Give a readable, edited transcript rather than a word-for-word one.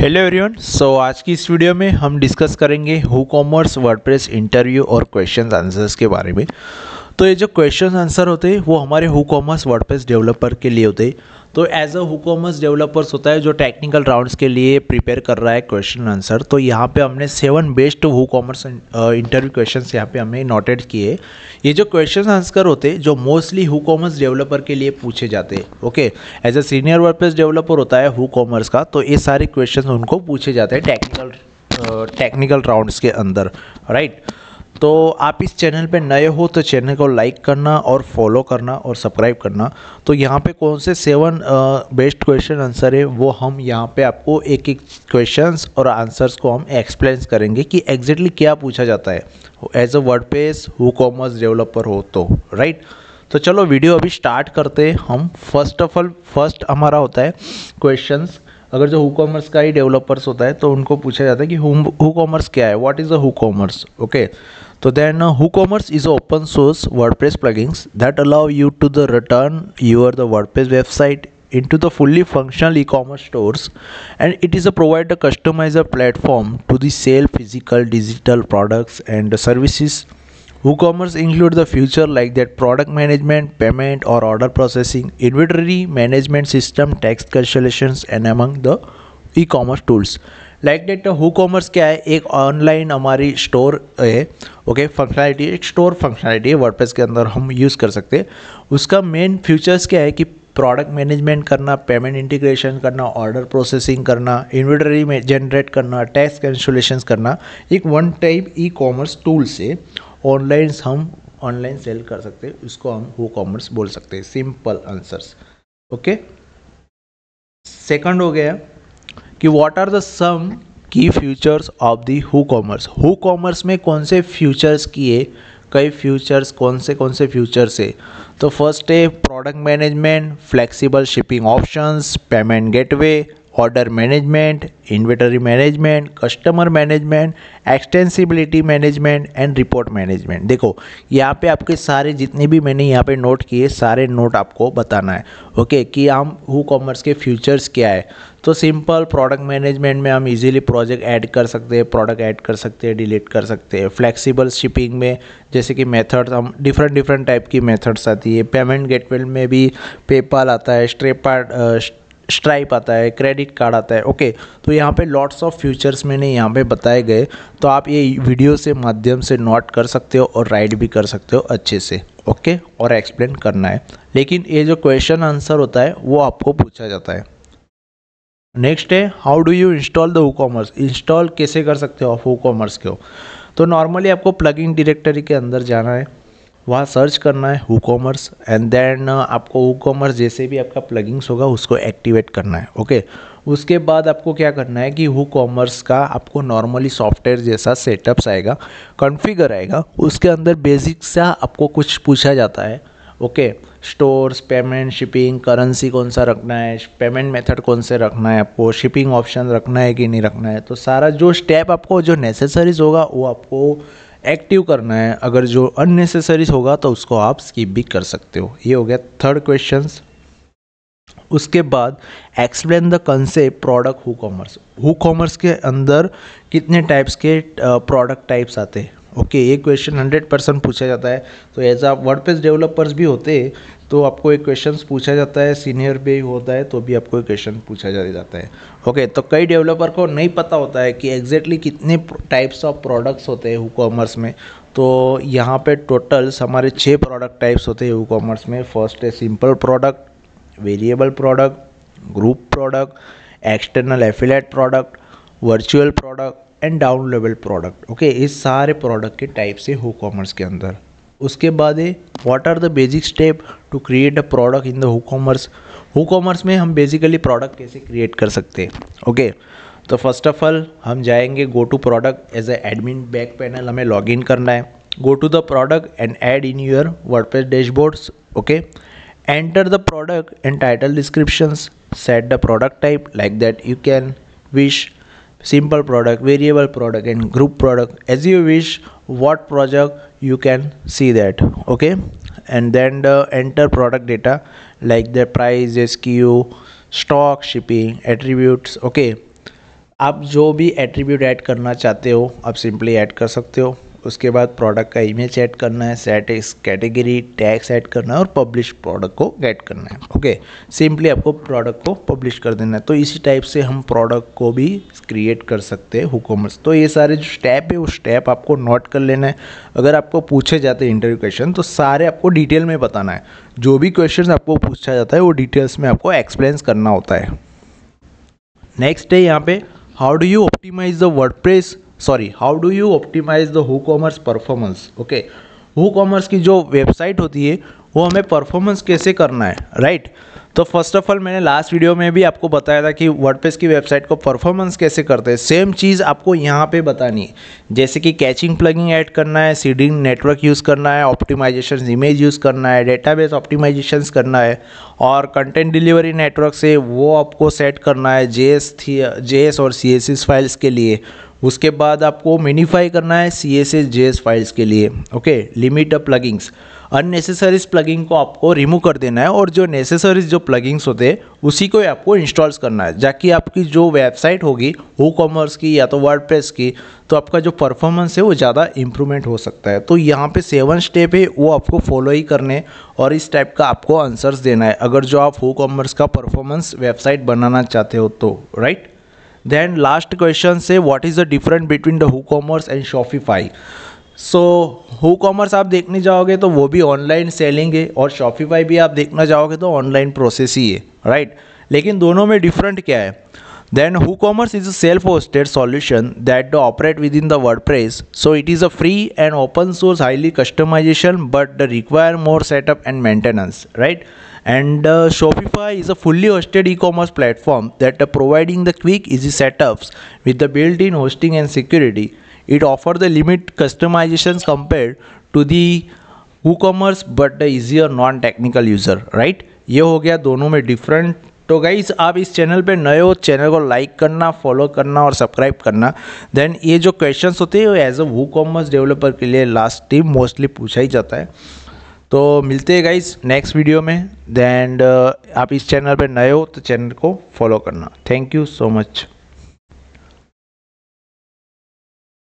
Hello everyone. आज की इस वीडियो में हम डिस्कस करेंगे WooCommerce वर्डप्रेस इंटरव्यू और क्वेश्चंस आंसर्स के बारे में। तो ये जो क्वेश्चन आंसर होते हैं वो हमारे WooCommerce वर्डप्रेस डेवलपर के लिए होते हैं। तो एज अ WooCommerce डेवलपर्स होता है जो टेक्निकल राउंड्स के लिए प्रिपेयर कर रहा है क्वेश्चन आंसर। तो यहाँ पे हमने 7 बेस्ट WooCommerce इंटरव्यू क्वेश्चंस यहाँ पे हमने नोटेड किए। ये जो क्वेश्चन आंसर होते हैं जो मोस्टली WooCommerce डेवलपर के लिए पूछे जाते हैं। Okay, as a senior WordPress developer होता है WooCommerce का, तो ये सारे क्वेश्चन उनको पूछे जाते हैं टेक्निकल राउंड्स के अंदर, राइट। तो आप इस चैनल पे नए हो तो चैनल को लाइक करना और फॉलो करना और सब्सक्राइब करना। तो यहाँ पे कौन से 7 बेस्ट क्वेश्चन आंसर है वो हम यहाँ पे आपको एक एक क्वेश्चंस और आंसर्स को हम एक्सप्लेन करेंगे कि एग्जैक्टली क्या पूछा जाता है as a WordPress WooCommerce developer हो तो, राइट। तो चलो वीडियो अभी स्टार्ट करते हैं हम। फर्स्ट हमारा होता है क्वेश्चंस। अगर जो WooCommerce का ही डेवलपर्स होता है तो उनको पूछा जाता है कि WooCommerce क्या है, what is a WooCommerce। Okay, तो then WooCommerce is open source WordPress plugins that allow you to return the WordPress website into the fully functional e-commerce stores, and it is a provide a customizer platform to the sell physical digital products and services. WooCommerce include the feature like that product management, payment or order processing, inventory management system, tax calculations and among the e-commerce tools. Like that WooCommerce क्या है, एक online हमारी store है। Okay, functionality, एक store functionality है WordPress के अंदर हम यूज़ कर सकते हैं। उसका मेन फीचर्स क्या है कि प्रोडक्ट मैनेजमेंट करना, पेमेंट इंटीग्रेशन करना, ऑर्डर प्रोसेसिंग करना, इन्वेंटरी में जनरेट करना, टैक्स कैंसुलेशंस करना। एक वन टाइप ई-कॉमर्स टूल से हम ऑनलाइन सेल कर सकते हैं, उसको हम WooCommerce बोल सकते हैं। Simple answers. ओके, सेकंड हो गया कि व्हाट आर द सम की फीचर्स ऑफ द WooCommerce में कौन से फीचर्स किए, कई फीचर्स कौन से फीचर्स है। तो फर्स्ट है product management, flexible shipping options, payment gateway, order management, inventory management, customer management, extensibility management and report management. देखो यहाँ पे आपके सारे जितने भी मैंने यहाँ पे नोट किए सारे नोट आपको बताना है। ओके, कि हम WooCommerce के फीचर्स क्या है। तो सिंपल प्रोडक्ट मैनेजमेंट में हम इजीली प्रोजेक्ट ऐड कर सकते हैं, प्रोडक्ट ऐड कर सकते हैं, डिलीट कर सकते हैं। फ्लेक्सिबल शिपिंग में जैसे कि मेथड्स, हम डिफरेंट टाइप की मेथड्स आती है। पेमेंट गेटवे में भी पेपाल आता है, स्ट्राइप आता है, क्रेडिट कार्ड आता है। ओके, तो यहाँ पे लॉट्स ऑफ फीचर्स मैंने यहाँ पे बताए गए, तो आप ये वीडियो से माध्यम से नोट कर सकते हो और राइट भी कर सकते हो अच्छे से। ओके, और एक्सप्लेन करना है, लेकिन ये जो क्वेश्चन आंसर होता है वो आपको पूछा जाता है। नेक्स्ट है how do you install the WooCommerce। Install कैसे कर सकते हो आप WooCommerce को। तो नॉर्मली आपको प्लगइन डायरेक्टरी के अंदर जाना है, वहाँ सर्च करना है WooCommerce एंड देन आपको WooCommerce जैसे भी आपका प्लगइन्स होगा उसको एक्टिवेट करना है। ओके, उसके बाद आपको क्या करना है कि WooCommerce का आपको नॉर्मली सॉफ्टवेयर जैसा सेटअप्स आएगा, कॉन्फ़िगर आएगा, उसके अंदर बेसिक सा आपको कुछ पूछा जाता है। Okay, stores, payment, shipping, currency कौन सा रखना है, पेमेंट मेथड कौन से रखना है, आपको शिपिंग ऑप्शन रखना है कि नहीं रखना है। तो सारा जो स्टेप आपको जो नेसेसरीज होगा वो आपको एक्टिव करना है। अगर जो अननेसेसरीज होगा तो उसको आप स्किप भी कर सकते हो। ये हो गया थर्ड क्वेश्चंस। उसके बाद explain the concept product WooCommerce के अंदर कितने टाइप्स के प्रोडक्ट टाइप्स आते हैं। ओके, ये क्वेश्चन 100% पूछा जाता है। तो एज आप वर्डप्रेस डेवलपर्स भी होते हैं तो आपको एक क्वेश्चन पूछा जाता है, सीनियर भी होता है तो भी आपको एक क्वेश्चन पूछा जाता है। ओके, तो कई डेवलपर को नहीं पता होता है कि एग्जैक्टली कितने टाइप्स ऑफ प्रोडक्ट्स होते हैं WooCommerce में। तो यहाँ पे टोटल्स हमारे 6 प्रोडक्ट टाइप्स होते हैं WooCommerce में। फर्स्ट है simple product, variable product, group product, external affiliate product, virtual product and downloadable product. Okay, इस सारे प्रोडक्ट के टाइप्स है WooCommerce के अंदर। उसके बाद है what are the basic step to create a product in the WooCommerce में हम बेसिकली प्रोडक्ट कैसे क्रिएट कर सकते हैं। ओके, तो फर्स्ट ऑफ ऑल हम जाएंगे go to product, as a admin back panel हमें लॉग इन करना है। Go to the product and add in your WordPress dashboards. Okay, enter the product and title descriptions, set the product type like that you can wish, simple product, variable product and group product as you wish, what project you can see that. Okay, and then enter product data like the price, SKU, stock, shipping, attributes. Okay, आप जो भी attribute add करना चाहते हो आप simply add कर सकते हो। उसके बाद प्रोडक्ट का इमेज ऐड करना है, सेट इस कैटेगरी टैग्स ऐड करना है और पब्लिश प्रोडक्ट को ऐड करना है। ओके, सिंपली आपको प्रोडक्ट को पब्लिश कर देना है। तो इसी टाइप से हम प्रोडक्ट को भी क्रिएट कर सकते हैं WooCommerce। तो ये सारे जो स्टेप है वो स्टेप आपको नोट कर लेना है। अगर आपको पूछे जाते हैं इंटरव्यू क्वेश्चन तो सारे आपको डिटेल में बताना है। जो भी क्वेश्चन आपको पूछा जाता है वो डिटेल्स में आपको एक्सप्लेन करना होता है। नेक्स्ट है यहाँ पे how do you optimize the WordPress how do you optimize the WooCommerce performance. Okay, WooCommerce की जो वेबसाइट होती है वो हमें परफॉर्मेंस कैसे करना है, राइट। तो फर्स्ट ऑफ ऑल मैंने लास्ट वीडियो में भी आपको बताया था कि वर्डप्रेस की वेबसाइट को परफॉर्मेंस कैसे करते हैं। सेम चीज़ आपको यहाँ पे बतानी है, जैसे कि कैचिंग प्लगिंग ऐड करना है, सीडिंग नेटवर्क यूज़ करना है, ऑप्टिमाइजेशन इमेज यूज़ करना है, डेटाबेस ऑप्टिमाइजेशंस करना है और कंटेंट डिलीवरी नेटवर्क से वो आपको सेट करना है JS और CSS फाइल्स के लिए। उसके बाद आपको मिनीफाई करना है CSS JS फाइल्स के लिए। Okay, limit plugins, unnecessary plugin को आपको रिमूव कर देना है और जो नेसेसरीज जो प्लगिंग्स होते हैं उसी को आपको इंस्टॉल्स करना है, जाकि आपकी जो वेबसाइट होगी WooCommerce की या तो वर्डप्रेस की, तो आपका जो परफॉर्मेंस है वो ज़्यादा इंप्रूवमेंट हो सकता है। तो यहाँ पे 7 स्टेप है वो आपको फॉलो ही करने और इस टाइप का आपको आंसर्स देना है अगर जो आप WooCommerce का परफॉर्मेंस वेबसाइट बनाना चाहते हो तो, राइट। देन लास्ट क्वेश्चन से what is the difference between the WooCommerce and Shopify। So WooCommerce आप देखने जाओगे तो वो भी ऑनलाइन सेलिंग है और Shopify भी आप देखना जाओगे तो ऑनलाइन प्रोसेस ही है, राइट। लेकिन दोनों में डिफरेंट क्या है? Then WooCommerce is a self-hosted solution that operate within the WordPress. So it is a free and open source highly customization but require more setup and maintenance, right? And Shopify is a fully hosted e-commerce platform that providing the quick easy setups with the built-in hosting and security. It offers the limit customizations compared to the WooCommerce but the easier non-technical user, right? ये हो गया दोनों में different. तो guys आप इस channel पे नए हो, चैनल को लाइक करना, फॉलो करना और सब्सक्राइब करना। देन ये जो क्वेश्चंस होते हैं एज अ WooCommerce डेवलपर के लिए लास्ट टाइम मोस्टली पूछा ही जाता है। तो मिलते हैं गाइस नेक्स्ट वीडियो में। देन आप इस चैनल पे नए हो तो चैनल को फॉलो करना। Thank you so much.